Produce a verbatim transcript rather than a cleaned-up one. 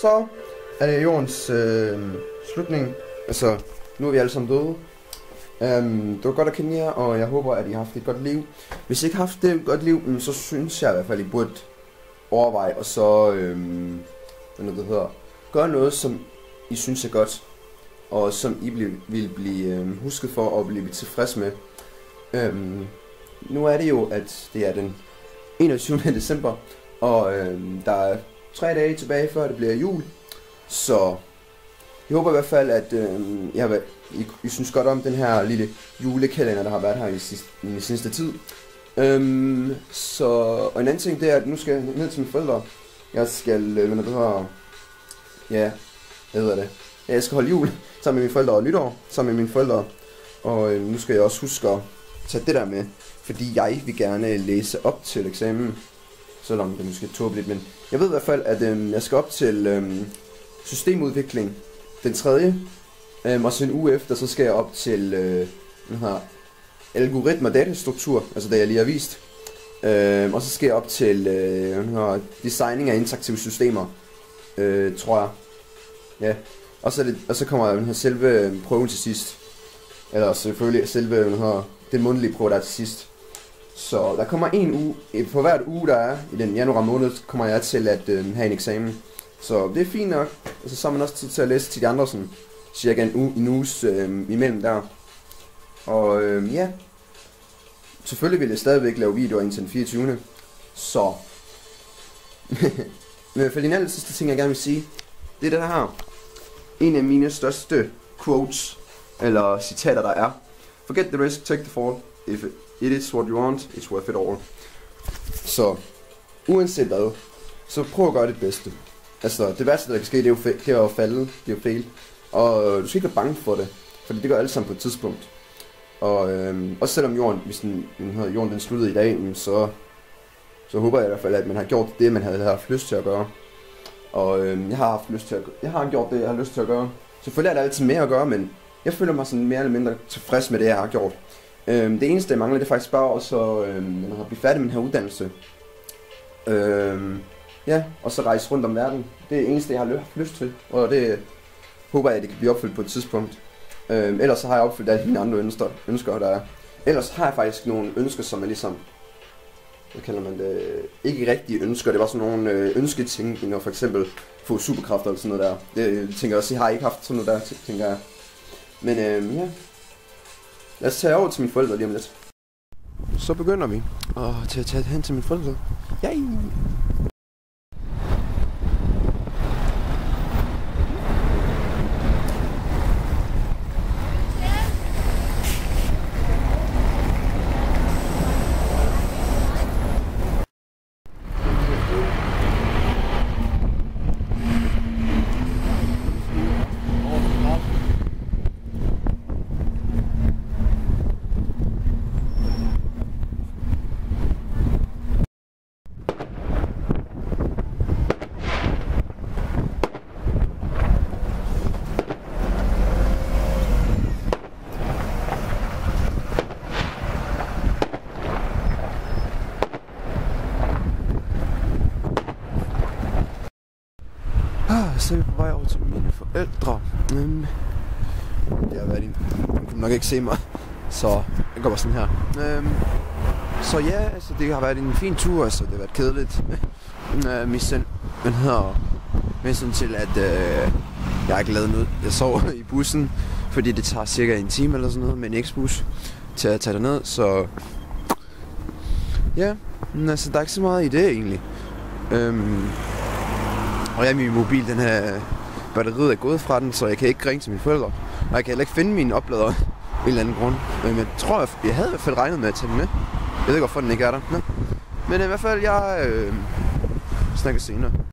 så er det jordens øh, slutning. Altså, nu er vi alle sammen døde. Um, det var godt at kende jer, og jeg håber, at I har haft et godt liv. Hvis I ikke har haft et godt liv, så synes jeg i hvert fald, at I burde overveje, og så, øhm, hvad det hedder, gøre noget, som I synes er godt, og som I vil, vil blive øhm, husket for, og blive tilfreds med. Um, nu er det jo, at det er den enogtyvende december, og øhm, der er tre dage tilbage, før det bliver jul, så jeg håber i hvert fald, at øhm, jeg har, I, I synes godt om den her lille julekalender, der har været her i, sidste, i den sidste tid. Øhm, så, og en anden ting, det er, at nu skal jeg ned til mine forældre. Jeg skal, øh, hvad det hedder, ja, hvad hedder det? Ja, jeg skal holde jul sammen med mine forældre og nytår sammen med mine forældre. Og øh, nu skal jeg også huske at tage det der med, fordi jeg vil gerne læse op til eksamen. Selvom det måske er tåbeligt, men jeg ved i hvert fald, at øh, jeg skal op til øh, systemudvikling den tredje. Øh, og så en uge efter, så skal jeg op til øh, den her algoritmer og datastruktur, altså det jeg lige har vist. Øh, og så skal jeg op til øh, designing af interaktive systemer, øh, tror jeg. Ja. Og så, det, og så kommer den her selve prøven til sidst. Eller selvfølgelig selve den, her, den mundtlige prøve, der er til sidst. Så der kommer en uge, for hvert uge der er i den januar måned, kommer jeg til at øh, have en eksamen. Så det er fint nok. Altså, så har man også tid til at læse til de andre, sådan cirka en uge, en uges øh, imellem der. Og øh, ja, selvfølgelig vil jeg stadigvæk lave videoer indtil den fireogtyvende Så men for den aller sidste ting jeg gerne vil sige, det er det her. En af mine største quotes eller citater der er: Forget the risk, take the fall. If it is what you want, it's worth it all. Så uanset hvad, så prøv at gøre det bedste. Altså det værste der kan ske, det er jo, det er jo at falde, det er jo fail. Og du skal ikke være bange for det, fordi det gør alle sammen på et tidspunkt. Og øhm, også selvom jorden, hvis den, den havde, jorden den sluttede i dag, så, så håber jeg i hvert fald, at man har gjort det, man havde haft lyst til at gøre. Og øhm, jeg har haft lyst til at, jeg har gjort det, jeg har lyst til at gøre. Selvfølgelig er der altid mere at gøre, men jeg føler mig sådan mere eller mindre tilfreds med det, jeg har gjort. Øhm, det eneste, jeg mangler, det er faktisk bare også at øhm, blive færdig med den her uddannelse. Øhm, ja, og så rejse rundt om verden. Det er det eneste, jeg har haft lyst til, og det håber jeg, at det kan blive opfyldt på et tidspunkt. Øhm, ellers så har jeg opfyldt alle mine andre ønsker, ønsker der er. Ellers har jeg faktisk nogle ønsker, som er ligesom, hvad kalder man det, ikke rigtige ønsker. Det var sådan nogle øh, ønsketænkninger, for eksempel få superkræfter eller sådan noget der. Det tænker jeg også, jeg har ikke haft sådan noget der, tænker jeg. Men øhm, ja, lad os tage over til mine forældre lige om lidt. Så begynder vi at tage, tage hen til mine forældre. Yay! Så er vi på vej over til mine forældre. Um, det har været en... Man kunne nok ikke se mig, så jeg går bare sådan her. Um, så ja, altså det har været en fin tur, altså det har været kedeligt. Uh, min søn, men hedder med sådan til, at uh, jeg er ikke lavet noget. Jeg sover i bussen, fordi det tager cirka en time eller sådan noget med en X-bus til at tage derned, så ja, men altså der er ikke så meget i det egentlig. Um, Og ja, min mobil, den her batteriet er gået fra den, så jeg kan ikke ringe til mine forældre. Og jeg kan heller ikke finde mine opladere af en eller anden grund. Men jeg tror, jeg, jeg havde i hvert fald regnet med at tage den med. Jeg ved ikke, hvorfor den ikke er der. Nå. Men i hvert fald, jeg øh, snakker senere.